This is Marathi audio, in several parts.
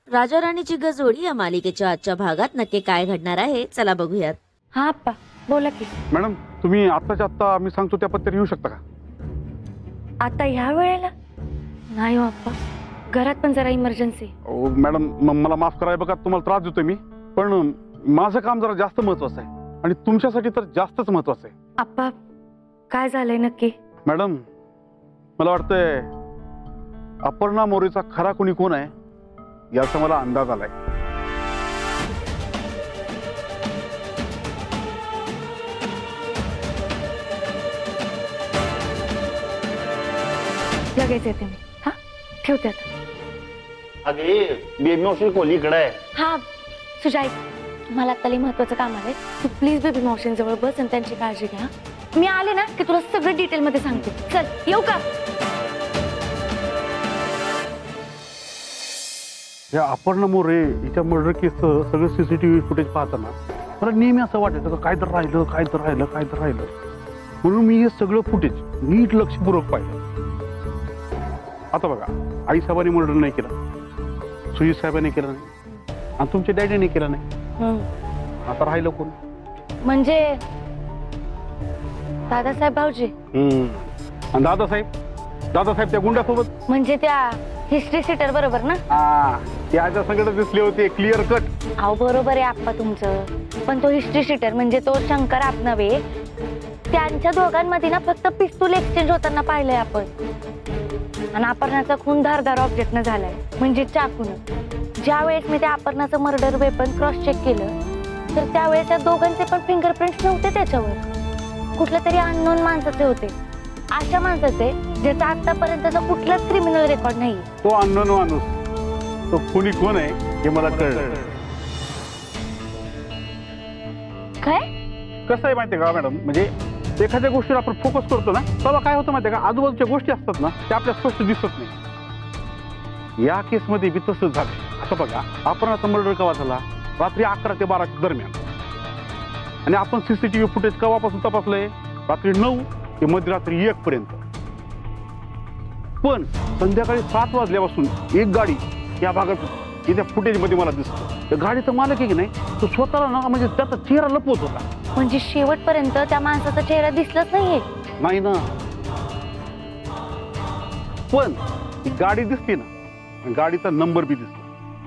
राजा राणीची गजोडी या मालिकेच्या आजच्या भागात नक्की काय घडणार आहे चला बघूयात। हा आप्पा बोला की। मॅडम तुम्ही आत्ताच्या आत्ता मी सांगतो त्या पत्त्यावर येऊ शकता का? आता ह्या वेळेला नाही हो आप्पा, घरात पण जरा इमर्जन्सी। मॅडम मला माफ करा, बघा तुम्हाला त्रास देतोय मी, पण माझं काम जरा जास्त महत्वाचं आहे आणि तुमच्यासाठी तर जास्तच महत्वाचं आहे। आप्पा काय झालंय नक्की? मॅडम मला वाटतंय अपर्णा मोरेचा खरा कोणी कोण आहे याचा मला अंदाज आलाय। लगेच येते मी। हा ठेवते आता। अगे बेबी मावशी कोलीकडे आहे। हा सुजाई, मला आता लई महत्वाचं काम आलंय, तू प्लीज बेबी मावशींजवळ बस आणि त्यांची काळजी घ्या। मी आले ना की तुला सगळं डिटेल मध्ये सांगते। चल येऊ का? या अपर्णा मोरे हिच्या मर्डर केसचं सगळं सीसीटीव्ही फुटेज पाहताना मला नेहमी असं वाटायचं काय तर राहिलं, म्हणून मी हे सगळं फुटेज नीट लक्षपूर्वक पाहिलं। आता बघा, आई साहेबांनी मर्डर नाही केला, सुजीत साहेबांनी केला नाही आणि तुमच्या डॅडीने केला नाही, आता राहिलं कोण? म्हणजे दादासाहेब भाऊजी। आणि दादासाहेब त्या गुंडासोबत, म्हणजे त्या हिस्ट्री सीटर बरोबर ना? त्याच्या सगळं दिसले होते क्लिअर कट। अहो बरोबर आहे आप्पा तुमचं, पण तो हिस्ट्री सीटर म्हणजे तो शंकर आप नव्हे, त्यांच्या दोघांमध्ये ना फक्त पिस्तूल एक्सचेंज होताना पाहिलंय आपण। आणि अपर्णाचा खून धारदार ऑब्जेक्ट न झालाय, म्हणजे चाकून। ज्या वेळेस मी त्या अपर्णाचं मर्डर वेपन क्रॉस चेक केलं तर त्यावेळेस त्या दोघांचे पण फिंगरप्रिंट्स नव्हते त्याच्यावर, कुठल्या तरी अननोन माणसाचे होते, अशा माणसाचे ज्याचा आतापर्यंतचा कुठलाच क्रिमिनल रेकॉर्ड नाही। तो अननोन माणूस, तो खुनी कोण आहे हे मला कळलं। काय कसं आहे माहितीये का मॅडम, म्हणजे एखाद्या गोष्टीवर आपण फोकस करतो ना तेव्हा काय होतं माहितीये का, आजूबाजूच्या गोष्टी असतात ना त्या आपल्या स्पष्ट दिसत नाही। या केसमध्ये बी तसंच झालं। असं बघा, अपहरणाचा मर्डर केव्हा झाला? रात्री 11 ते 12 दरम्यान, आणि आपण सीसीटीव्ही फुटेज केव्हापासून तपासलंय? रात्री 9 ते मध्यरात्री 1 पर्यंत। पण संध्याकाळी 7 वाजल्यापासून एक गाडी या भागात त्या फुटेजमध्ये मला दिसतं। त्या गाडीचा मालक आहे की नाही, तो स्वतःला ना म्हणजे त्याचा चेहरा लपवत होता। म्हणजे शेवटपर्यंत त्या माणसाचा चेहरा दिसलाच नाहीये? नाही ना, पण ती गाडी दिसली ना, गाडीचा नंबर बी दिसला।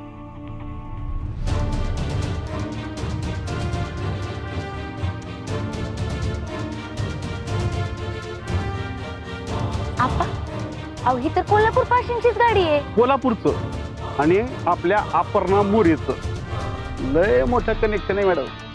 आप्पा अहो ही तर कोल्हापूर पाशींचीच गाडी आहे। कोल्हापूरचं आणि आपल्या अपर्णा मोरेचं लय मोठं कनेक्शन आहे मॅडम।